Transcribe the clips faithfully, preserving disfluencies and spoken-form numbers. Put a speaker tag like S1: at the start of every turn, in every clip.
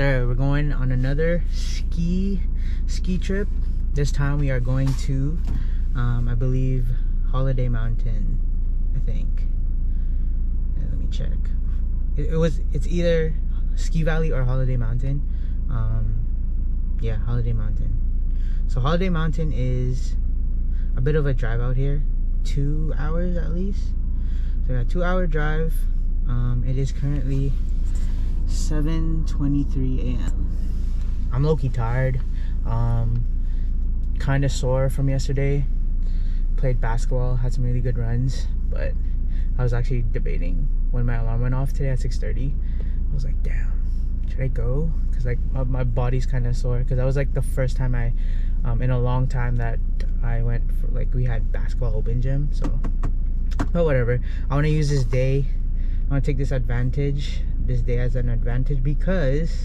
S1: sir, we're going on another ski ski trip. This time we are going to um, I believe Holiday Mountain, I think. And let me check. It, it was it's either Ski Valley or Holiday Mountain. Um, yeah, Holiday Mountain. So Holiday Mountain is a bit of a drive out here, two hours at least. So yeah, two hour drive. Um, it is currently seven twenty-three a m I'm low-key tired, um, kind of sore from yesterday. Played basketball, had some really good runs, but I was actually debating when my alarm went off today at six thirty. I was like, damn, should I go? Because like my, my body's kind of sore, because that was like the first time I um, in a long time that I went for, like, we had basketball open gym. So but whatever, I want to use this day, I want to take this advantage this day as an advantage, because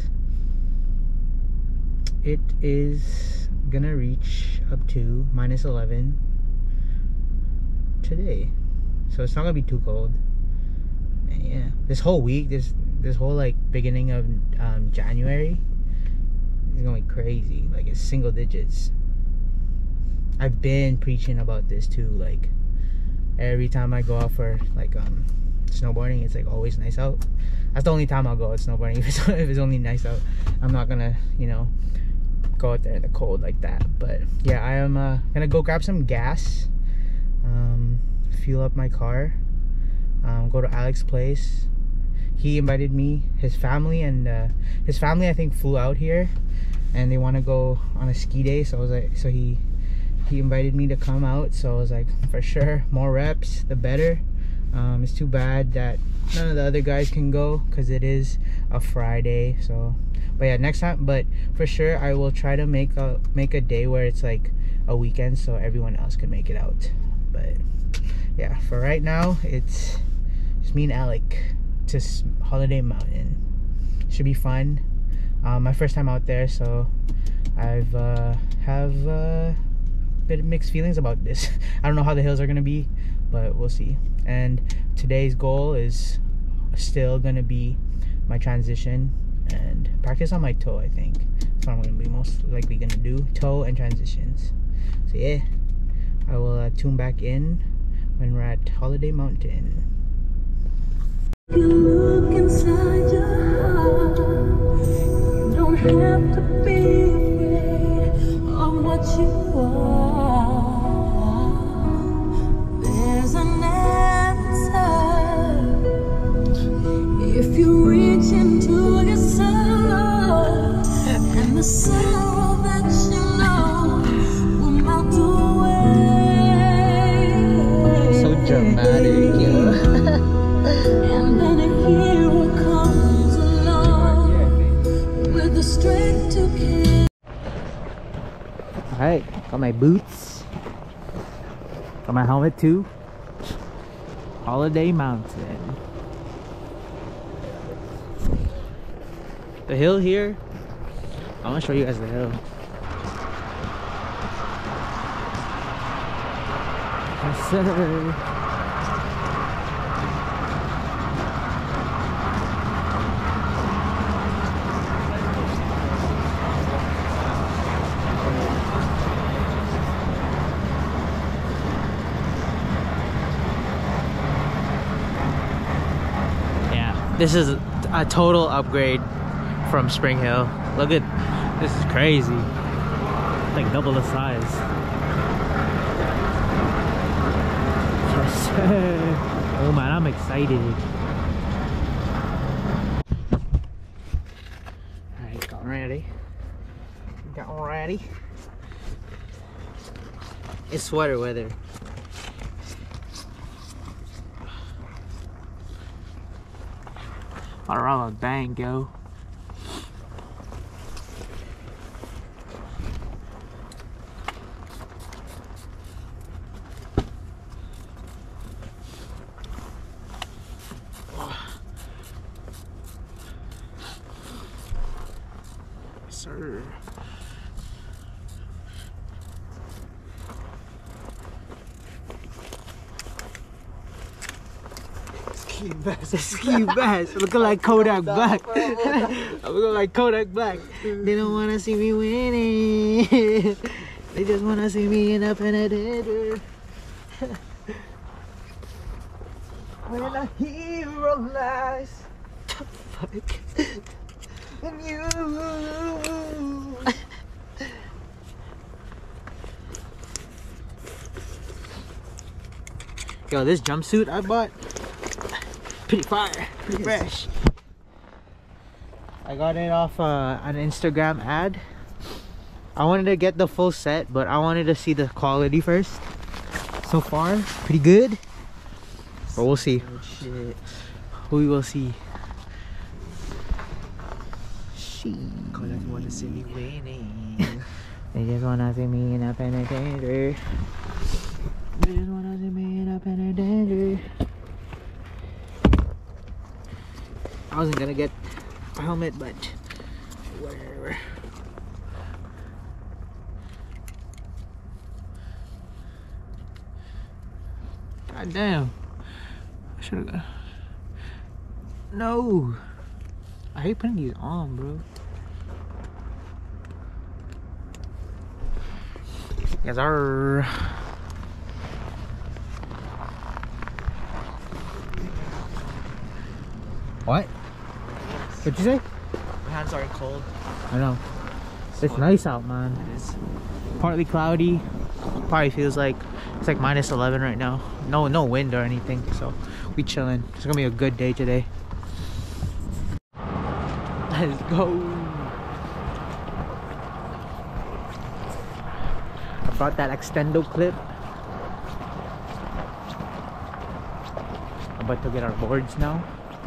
S1: it is gonna reach up to minus eleven today, so it's not gonna be too cold. And yeah, this whole week, this this whole like beginning of um, January is gonna be crazy. Like, it's single digits. I've been preaching about this too. Like, every time I go out for like um snowboarding, it's like always nice out. That's the only time I'll go out snowboarding, if it's, if it's only nice out. I'm not gonna, you know, go out there in the cold like that. But yeah, I am uh, gonna go grab some gas, um, fuel up my car, um, go to Alex's place. He invited me, his family, and uh, his family I think flew out here, and they want to go on a ski day. So I was like, so he he invited me to come out. So I was like, for sure, more reps the better. Um, it's too bad that none of the other guys can go, because it is a Friday. So, but yeah, next time. But for sure, I will try to make a make a day where it's like a weekend, so everyone else can make it out. But yeah, for right now, it's just me and Alec to Holiday Mountain. Should be fun. Um, my first time out there, so I've uh, have uh, bit of mixed feelings about this. I don't know how the hills are gonna be, but we'll see. And today's goal is still gonna be my transition and practice on my toe. I think that's what I'm gonna be most likely gonna do, toe and transitions. So yeah, I will uh, tune back in when we're at Holiday Mountain.
S2: You look inside your heart, you don't have to be afraid of what you are. There's an answer if you reach into your soul, and the sorrow that you know will melt away.
S1: So dramatic, you know.
S2: And then a hero comes along with the strength to kill.
S1: Alright, got my boots, got my helmet too. Holiday Mountain. The hill here, I want to show you guys the hill. Yes, sir. This is a total upgrade from Spring Hill. Look at this, is crazy. It's like double the size. Yes, sir. Oh man, I'm excited. Alright, got ready. Got ready. It's sweater weather. Alright, bang, go. Yes, sir. It's key.
S3: ski mask.
S1: The ski mask. Looking like Kodak Black. I'm looking like Kodak Black. They don't wanna see me winning. They just wanna see me in a penitentiary.
S3: When a hero lies.
S1: Fuck.
S3: And you.
S1: Yo, this jumpsuit I bought, pretty fire, pretty fresh. I got it off uh, an Instagram ad. I wanted to get the full set, but I wanted to see the quality first. So far, pretty good. But we'll see.
S3: Oh, shit.
S1: We will see. She.
S3: Kodak wanna see me winning.
S1: They just wanna see me in a penitentiary. They just wanna see me in a penitentiary. I wasn't gonna get a helmet, but whatever. God damn. I should've got. No. I hate putting these on, bro. Yes, sir. What? What'd you say?
S3: My hands aren't cold.
S1: I know. It's nice out, man.
S3: It is.
S1: Partly cloudy. Probably feels like it's like minus eleven right now. No, no wind or anything. So we chilling. It's gonna be a good day today. Let's go. I brought that extendo clip. I'm about to get our boards now.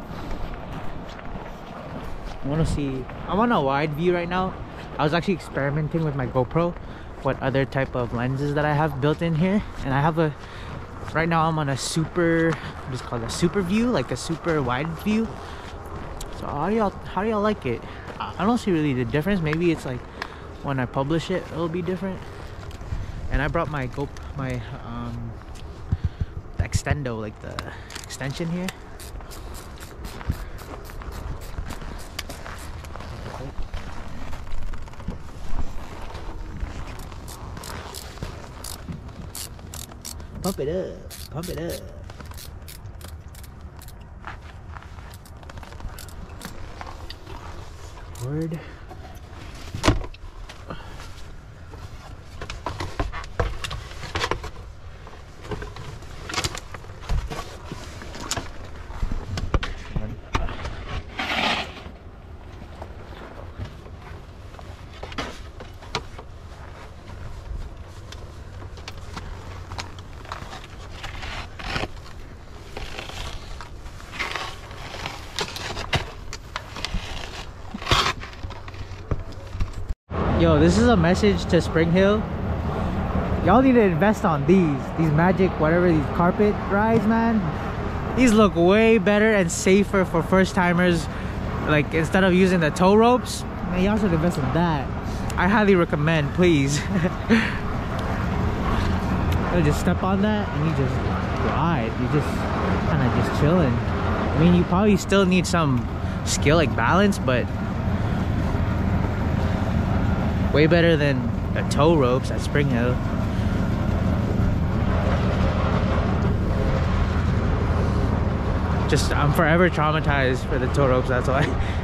S1: I want to see. I'm on a wide view right now. I was actually experimenting with my GoPro, what other type of lenses that I have built in here, and I have a. Right now I'm on a super. What is it called? A super view, like a super wide view. So how do y'all how do y'all like it? I don't see really the difference. Maybe it's like when I publish it, it'll be different. And I brought my Go my um the extendo, like the extension here. Pump it up, pump it up. Word. Yo, this is a message to Spring Hill. Y'all need to invest on these. These magic, whatever, these carpet rides, man. These look way better and safer for first timers. Like, instead of using the tow ropes, man, y'all should invest in that. I highly recommend, please. You just step on that and you just ride. You just kind of just chilling. I mean, you probably still need some skill, like balance, but way better than the tow ropes at Spring Hill. Just, I'm forever traumatized for the tow ropes, that's why.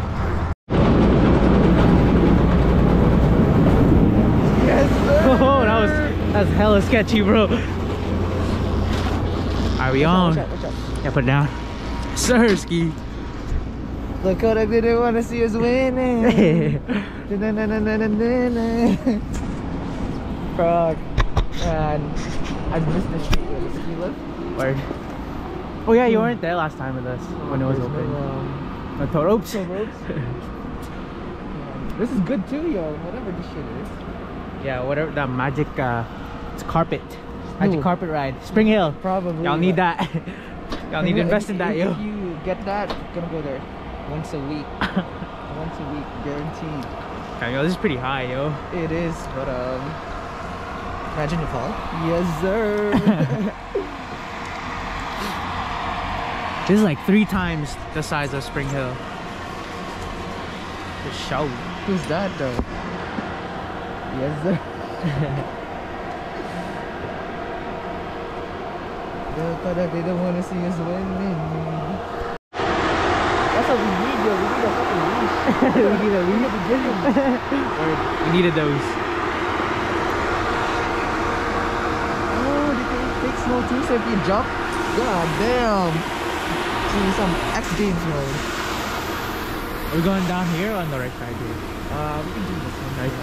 S3: Yes, sir.
S1: Oh, that was, that's hella sketchy, bro. Are we on?
S3: Watch out, watch out, watch out.
S1: Yeah, put it down. Sir, ski.
S3: Look, Kodak didn't want to see us winning. Frog. Man, I missed the street where the ski lift.
S1: Word. Oh yeah, you weren't there last time with us when it was
S3: There's
S1: open.
S3: no, um,
S1: The tow ropes?
S3: tow ropes. This is good too, yo. Whatever this shit is.
S1: Yeah, whatever, that magic, uh, it's carpet. Magic
S3: Ooh.
S1: carpet ride. Spring Hill.
S3: Probably.
S1: Y'all need that. Y'all need to
S3: If-
S1: invest in that,
S3: if
S1: yo.
S3: you get that, gonna go there once a week. Once a week, guaranteed.
S1: Okay, yo, this is pretty high, yo.
S3: It is, but um, imagine you fall. Yes, sir.
S1: This is like three times the size of Spring Hill. The show.
S3: Who's that though? Yes, sir. They don't want to see us winning. That's what we need, yo. We need a fucking leash.
S1: we need a lead. We needed those.
S3: Oh, they can take snow too, so if you jump, god damn. See some X Games mode.
S1: Are we going down here or on the right side here?
S3: Uh, we can do this one.
S1: Right.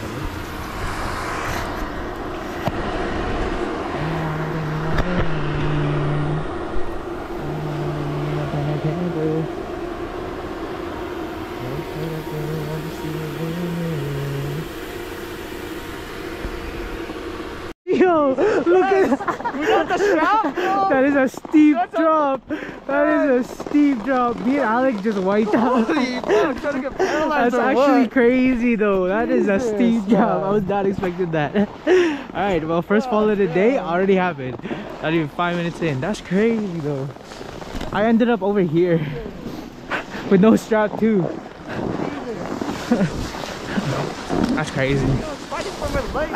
S1: Yo, look at
S3: We got the strap, bro.
S1: that is a steep drop. That is a steep drop. Me and Alex just wiped out.
S3: Holy fuck, trying to get paralyzed
S1: That's
S3: or
S1: actually
S3: what?
S1: crazy though. That is a
S3: Jesus,
S1: steep drop.
S3: man.
S1: I was not expecting that. Alright, well, first fall of the day already happened. Not even five minutes in. That's crazy though. I ended up over here with no strap too. That's crazy.
S3: Fighting for my life.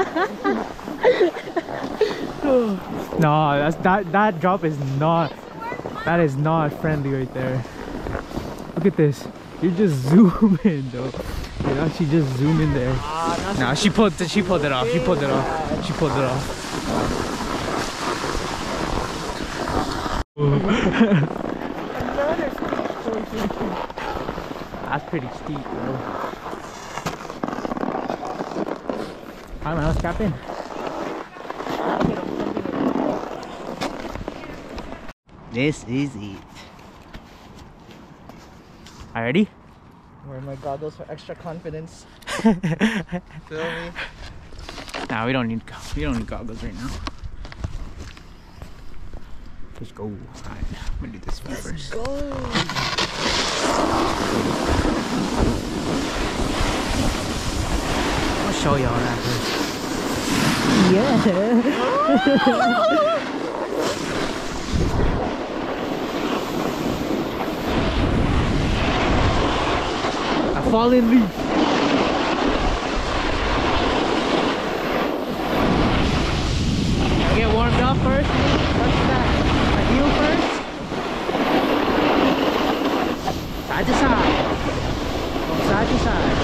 S1: No, that's that that drop is not that is not friendly right there. Look at this. You're just zooming though. You actually just zoom in there. Nah, she pulled it, she pulled it off. She pulled it off. She pulled it off. That's pretty steep, bro. Alright, man, let's strap in. This is it. Are you ready?
S3: Wear my goggles for extra confidence. Feel me?
S1: Nah, we don't need we don't need goggles right now. Let's go. Alright, I'm gonna do this one first.
S3: Go!
S1: I'll show y'all that first. Yeah. A fallen leaf. Get warmed up first. What's that? A heel first. Side to side. From side to side.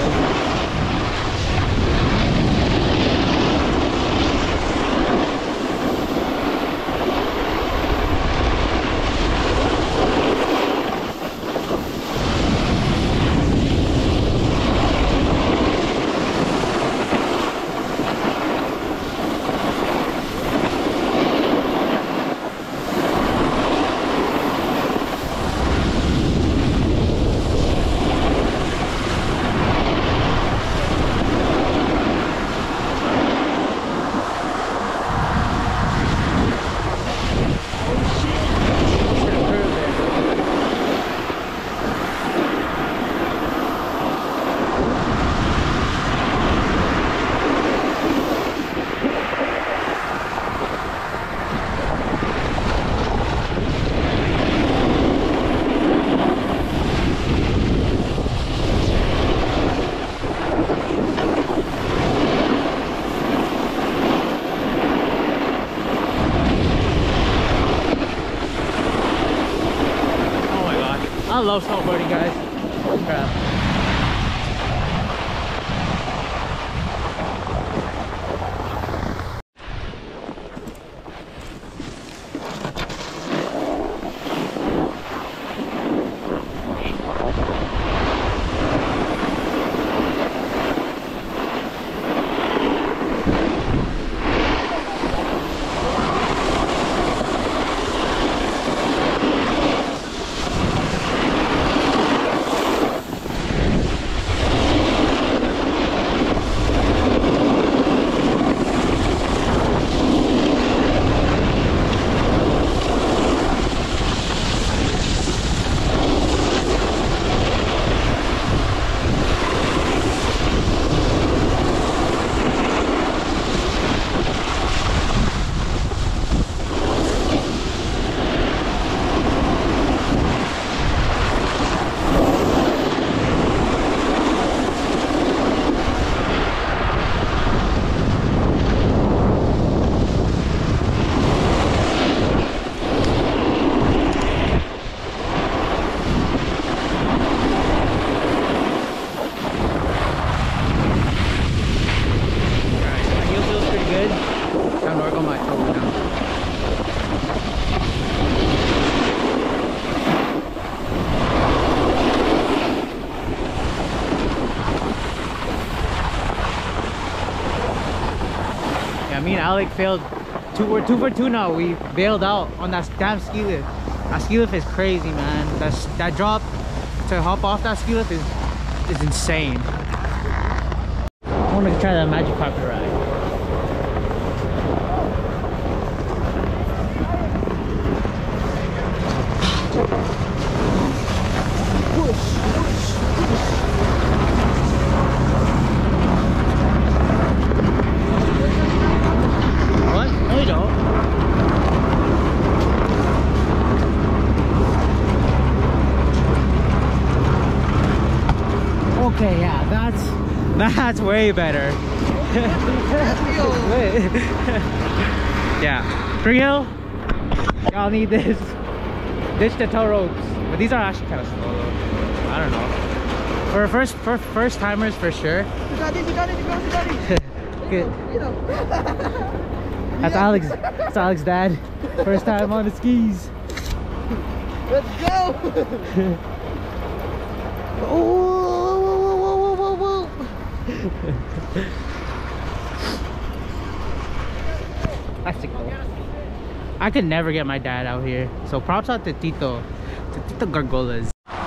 S1: I love snowboarding, guys. Holy crap. me and Alec failed. Two, we're two for two now. We bailed out on that damn ski lift. That ski lift is crazy, man. That's, that drop to hop off that ski lift is, is insane. I want to try that magic carpet ride. Okay, yeah, that's that's way better. Yeah, free hill. Y'all need this. Ditch the tow ropes, but these are actually kind of slow though. I don't know. For first for first timers for sure.
S3: You got this, you got it, you got it, you got it.
S1: Good. That's Alex. That's Alex's dad. First time on the skis.
S3: Let's go.
S1: Oh. That's sick though. I could never get my dad out here. So props out to Tito. To Tito Gargolas.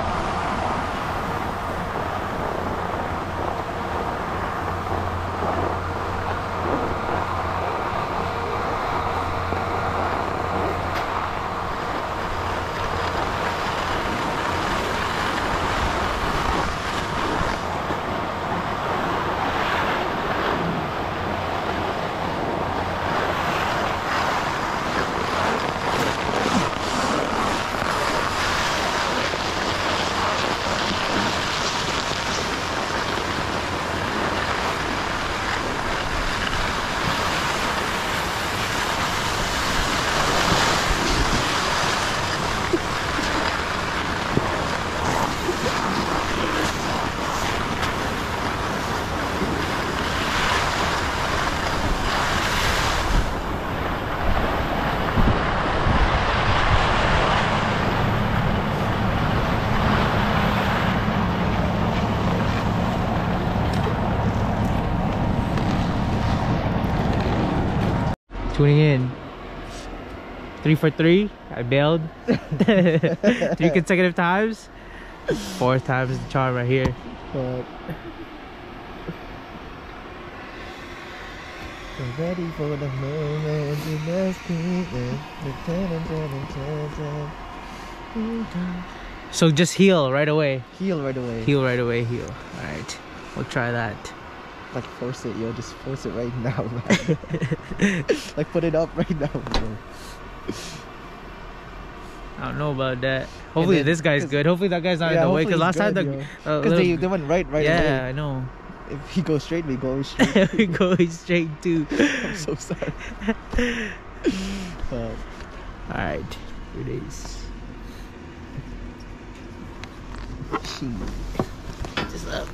S1: Tuning in. Three for three. I bailed. Three consecutive times. Fourth time is the charm right here.
S3: But we're ready for the moment. You must be
S1: So just heal right away.
S3: Heal right away.
S1: Heal right away. Heal. All right. We'll try that.
S3: Like force it, yo. Just force it right now, man. Like put it up right now, bro.
S1: I don't know about that. Hopefully
S3: then,
S1: this guy's good. Hopefully that guy's not
S3: yeah,
S1: in the way.
S3: hopefully
S1: Because last
S3: he's
S1: time
S3: good,
S1: the uh,
S3: because they, they went right, right
S1: yeah,
S3: away.
S1: I know.
S3: If he goes straight, we go straight.
S1: We're going straight to.
S3: I'm so sorry. But
S1: all right, here it is. Just up.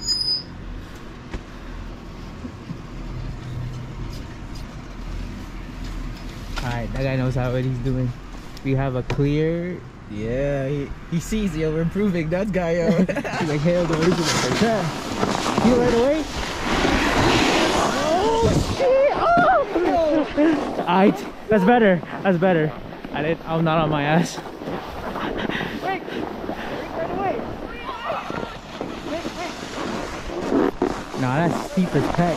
S1: Alright, that guy knows how what he's doing. We have a clear.
S3: yeah, he, he sees, yo, we're improving that guy, yo.
S1: He's like, hell, the original. Yeah. Heal right away. Oh shit! Oh! Alright, that's better. That's better. I didn't. I'm not on my ass.
S3: Wait, right away.
S1: Nah, that's steep as heck.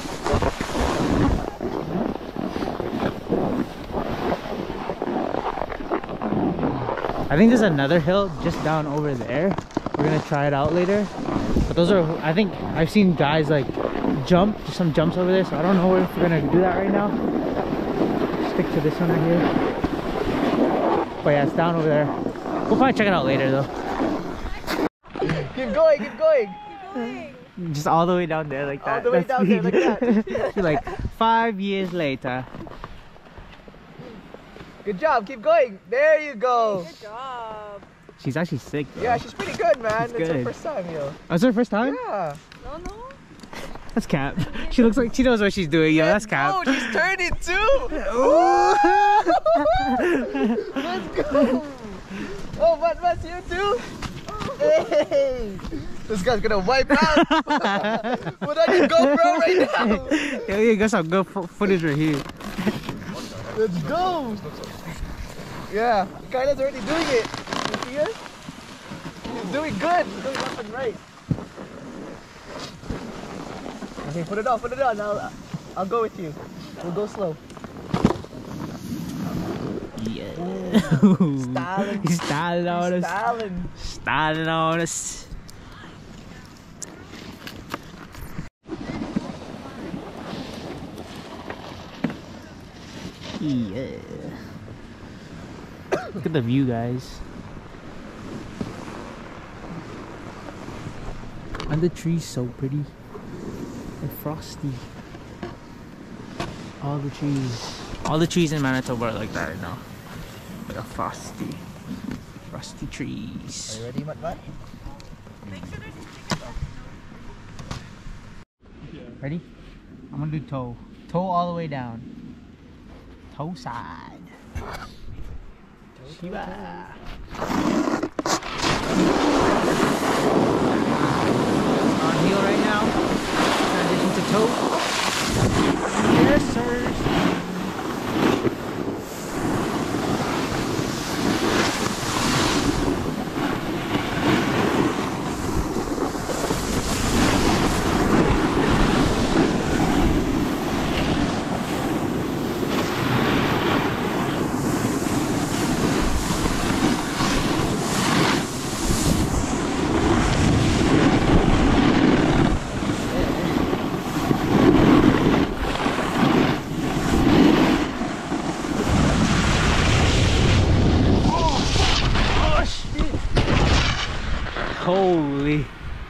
S1: I think there's another hill just down over there. We're gonna try it out later. But those are, I think I've seen guys like jump, there's some jumps over there, so I don't know if we're gonna do that right now. Stick to this one right here. But yeah, it's down over there. We'll probably check it out later though.
S3: Keep going, keep going.
S1: Just all the way down there like that.
S3: All the way
S1: That's
S3: down there like that.
S1: Like five years later.
S3: Good job, keep going. There you go.
S4: Good job.
S1: She's actually sick though.
S3: Yeah, she's pretty good, man.
S1: She's
S3: It's her
S1: good.
S3: first time, yo.
S1: Oh, it's her first time?
S3: Yeah.
S4: No, no.
S1: That's Cap. She looks like she knows what she's doing. Yo, that's Cap.
S3: Oh, she's turning too. Let's go. Oh, what was you too? Hey. This guy's gonna wipe out. Put on your GoPro right now.
S1: Yeah, you got some good fo- footage right here.
S3: Let's go. Yeah, Carla's already doing it. You see it? He's doing good. He's going left and right. Okay, put it on, put it on. I'll, I'll go with you. We'll go slow.
S1: Yeah.
S3: Styling.
S1: He's styling on us.
S3: Styling.
S1: Styling on us. Yeah. Look at the view, guys. And the tree's so pretty and frosty. All the trees, all the trees in Manitoba are like that right now. Like a frosty, frosty trees.
S3: Are you ready, Matt Matt?
S1: Ready? I'm gonna do toe. Toe all the way down. Toe side. Shiva. On heel right now. Transition to toe. Yes, sir. Holy.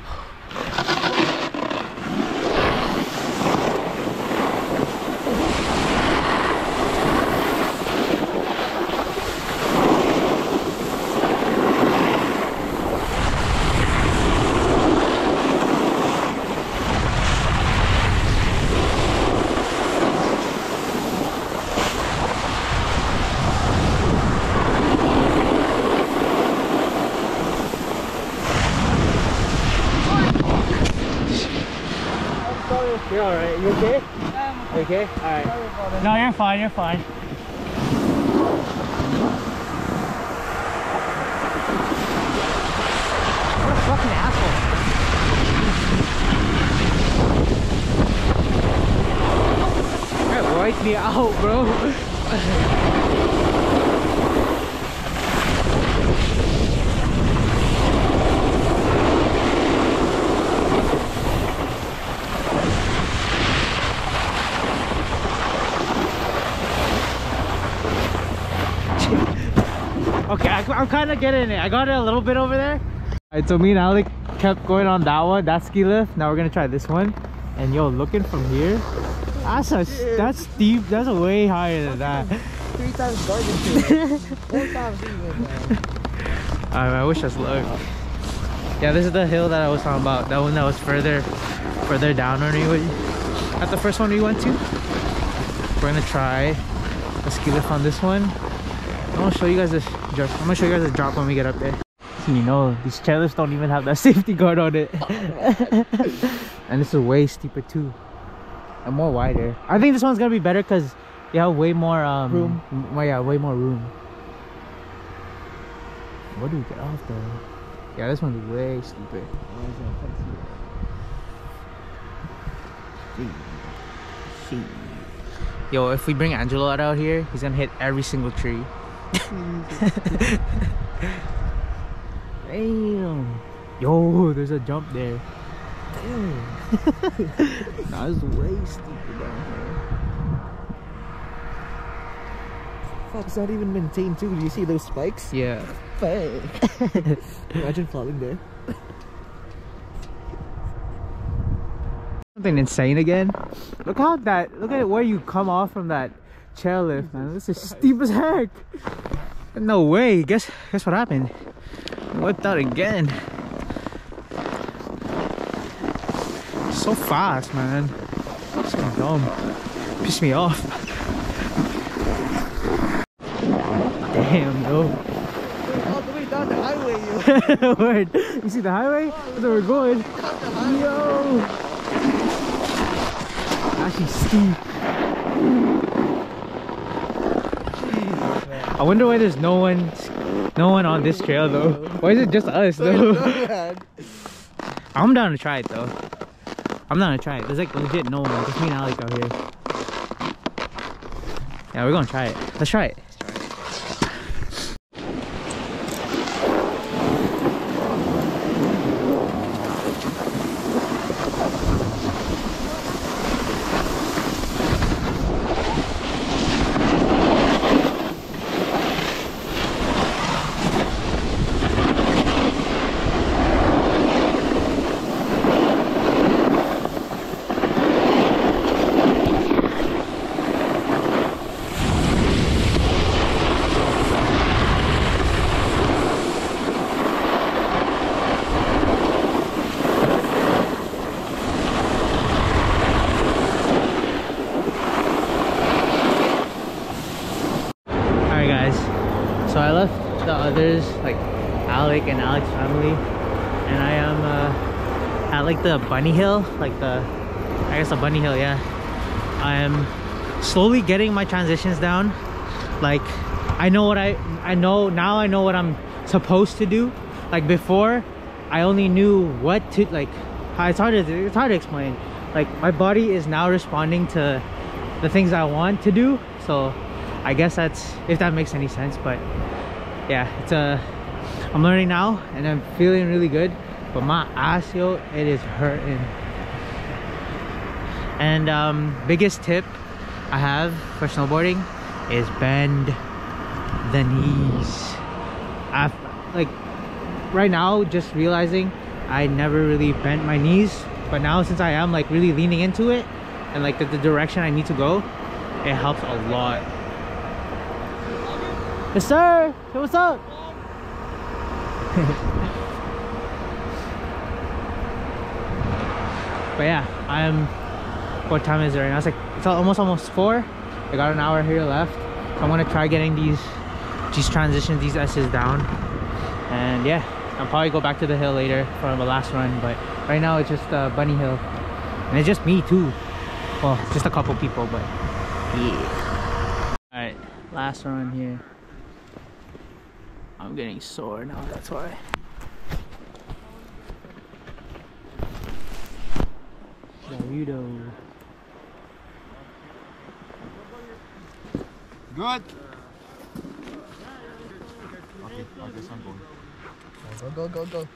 S1: You're alright, you okay? Um, you okay? Alright. No, you're fine, you're fine. What a fucking asshole. That wiped me out, bro. Okay, I, I'm kind of getting it. I got it a little bit over there. Alright, so me and Alec kept going on that one, that ski lift. Now we're gonna try this one. And yo, looking from here, that's a, that's steep. That's way higher than that.
S3: Three times garden. Four times even, man.
S1: Alright, I wish us luck. Yeah, this is the hill that I was talking about. That one that was further, further down on you. That's the first one we went to. We're gonna try a ski lift on this one. I'm gonna show you guys this drop. I'm gonna show you guys the drop when we get up there. So you know, these chairlifts don't even have that safety guard on it. And this is way steeper too. And more wider. I think this one's gonna be better because you have way more um
S3: room.
S1: Well, yeah, way more room. What do we get off though? Yeah, this one's way steeper. Yo, if we bring Angelo out here, he's gonna hit every single tree. Damn. Yo, there's a jump there. Damn. Nah, it's way steeper down here.
S3: Fuck, it's not even maintained too. Do you see those spikes?
S1: Yeah.
S3: Fuck. Imagine falling there.
S1: Something insane again. Look how that, look at where you come off from that chairlift, man. This is steep as heck. No way. Guess guess what happened? Whipped out again. So fast, man. So dumb. Pissed me off. Damn, yo.
S3: All the way down the highway, yo.
S1: Word. You see the highway? That's where we're going. Yo! Actually steep. I wonder why there's no one, no one on this trail though. Why is it just us though? I'm down to try it though. I'm down to try it. There's like legit no one. Just me and Alec out here. Yeah, we're gonna try it. Let's try it. So I left the others, like Alec and Alec's family, and I am uh, at like the bunny hill, like the, I guess the bunny hill, yeah. I am slowly getting my transitions down. Like I know what I, I know, now I know what I'm supposed to do. Like before, I only knew what to, like, it's hard to, it's hard to explain. Like my body is now responding to the things I want to do. So I guess that's, if that makes any sense. But yeah, it's a, I'm learning now and I'm feeling really good, but my ass, yo, it is hurting. And um biggest tip I have for snowboarding is bend the knees. I've, like right now, just realizing I never really bent my knees, but now since I am like really leaning into it and like the, the direction I need to go, it helps a lot. Yes sir! Hey, what's up? But yeah, I'm, what time is it right now? It's like, it's almost almost four. I got an hour here left. So I'm gonna try getting these these transitions, these S's down. And yeah, I'll probably go back to the hill later for the last run, but right now it's just uh, Bunny Hill. And it's just me too. Well, just a couple people, but yeah. Alright, last run here. I'm getting sore now, that's why. Burrito.
S3: Good. Okay, I'll get some going. Go, go, go, go.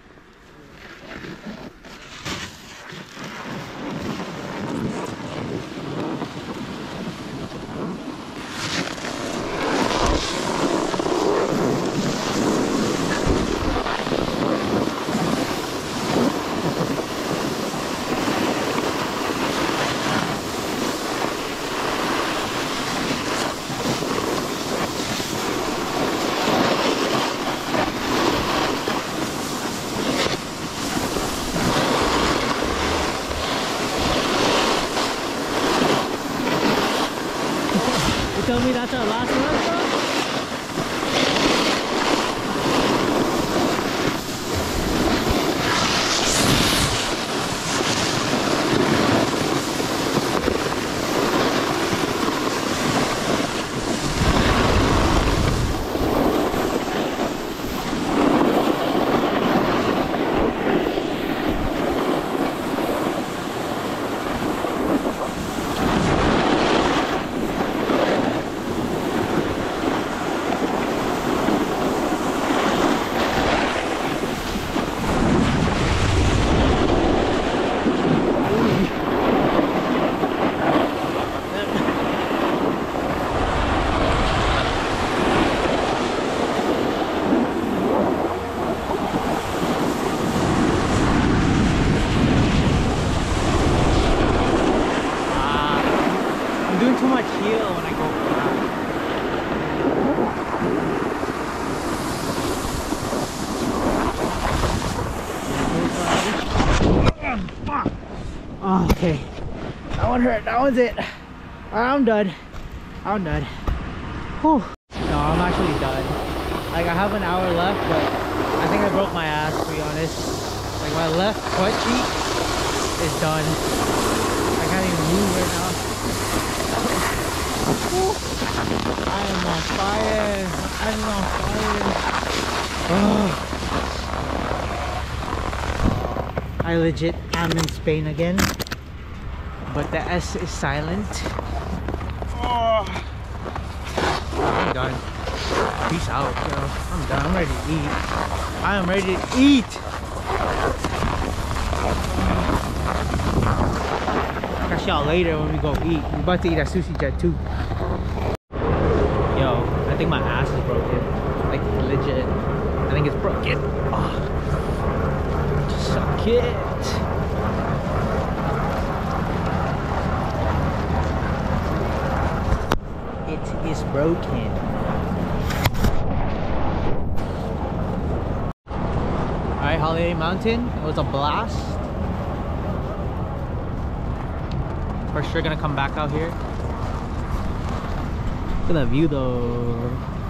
S1: Tell me that's our last run, bro? Doing too much heel when I go back. Oh, okay. That one hurt. That one's it. I'm done. I'm done. Whew. No, I'm actually done. Like I have an hour left, but I think I broke my ass, to be honest. Like my left butt cheek is done. I can't even move right now. I am on fire. I am on fire. Oh. I legit am in Spain again, but the S is silent. Oh. I'm done. Peace out, yo. I'm done. I'm ready to eat. I am ready to eat. I'll catch y'all later when we go eat. We're about to eat at Sushi Jet too. Yo, I think my ass is broken. Like legit. I think it's broken. Oh. Just suck it. It is broken. Alright, Holiday Mountain. It was a blast. For sure gonna come back out here. Look at that view though.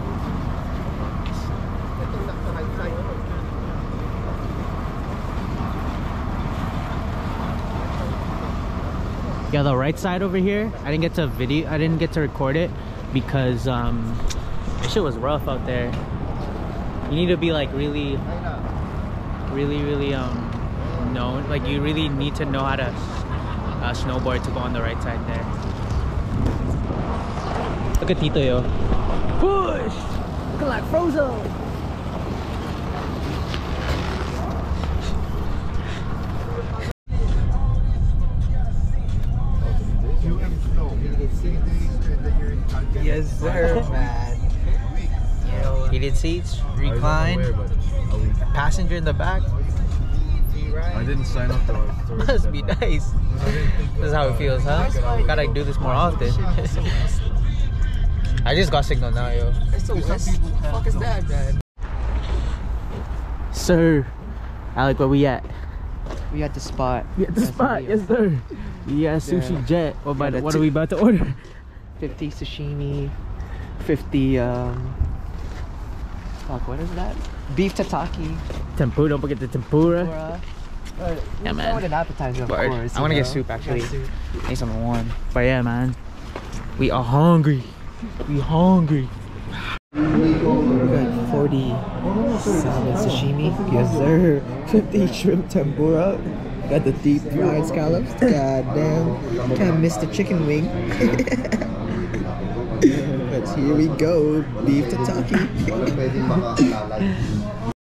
S1: Yeah, the right side over here, I didn't get to video I didn't get to record it because um this shit was rough out there. You need to be like really really really um known, like you really need to know how to uh, snowboard to go on the right side there. Look at Tito, yo. Push! Look like Frozo! Yes sir, man. Heated seats, recline, passenger in the back.
S3: I didn't sign up though.
S1: Must be nice. This is how it feels, huh? Gotta do this more often. I just got signal now, yo.
S3: What the fuck is that, man?
S1: Sir, Alec, where we at?
S4: We at the spot.
S1: We at the
S4: That's
S1: spot,
S4: the
S1: yes sir. Yeah, Sushi
S4: Yeah.
S1: Jet. What, about,
S4: Yeah,
S1: what
S4: the
S1: are we about to order?
S4: fifty sashimi, fifty um fuck, what is that? Beef tataki.
S1: Tempura, don't forget the tempura.
S4: Tempura. Uh,
S1: Yeah,
S4: we
S1: man.
S4: want an appetizer, of
S1: Word.
S4: course.
S1: I want to
S4: you
S1: get
S4: know?
S1: soup actually.
S4: Yeah, soup.
S1: Need something warm. But yeah, man. We are hungry. We hungry.
S4: We got forty salmon sashimi. Yes sir. fifty shrimp tempura. Got the deep fried scallops. God damn. Can't miss the chicken wing. But here we go. Beef tataki.